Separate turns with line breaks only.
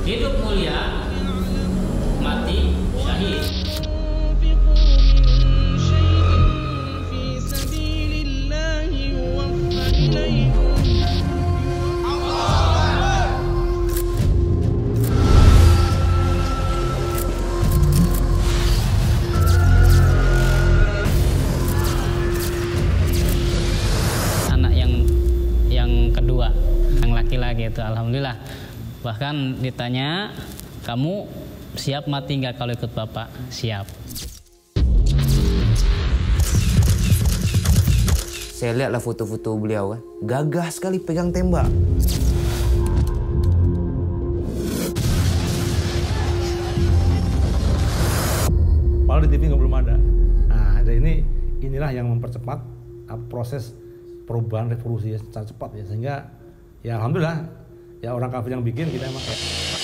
Hidup mulia, mati syahid.
Anak yang kedua, yang laki-laki itu alhamdulillah. Bahkan ditanya, kamu siap mati nggak kalau ikut bapak? Siap.
Saya lihatlah foto-foto beliau kan, gagah sekali pegang tembak.
Padahal di TV nggak belum ada. Nah, inilah yang mempercepat proses perubahan revolusi secara cepat ya, sehingga ya alhamdulillah ya orang kafir yang bikin kita emang kayak